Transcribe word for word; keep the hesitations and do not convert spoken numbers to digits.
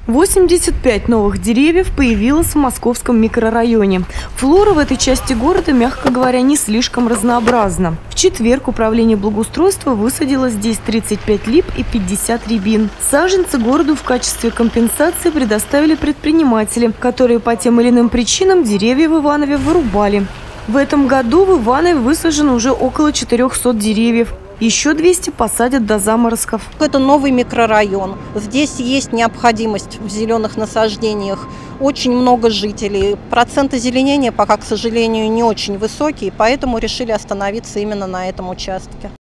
восемьдесят пять новых деревьев появилось в московском микрорайоне. Флора в этой части города, мягко говоря, не слишком разнообразна. В четверг управление благоустройства высадило здесь тридцать пять лип и пятьдесят рябин. Саженцы городу в качестве компенсации предоставили предприниматели, которые по тем или иным причинам деревья в Иванове вырубали. В этом году в Иванове высажено уже около четырёхсот деревьев. Еще двести посадят до заморозков. Это новый микрорайон. Здесь есть необходимость в зеленых насаждениях. Очень много жителей. Процент озеленения пока, к сожалению, не очень высокий, поэтому решили остановиться именно на этом участке.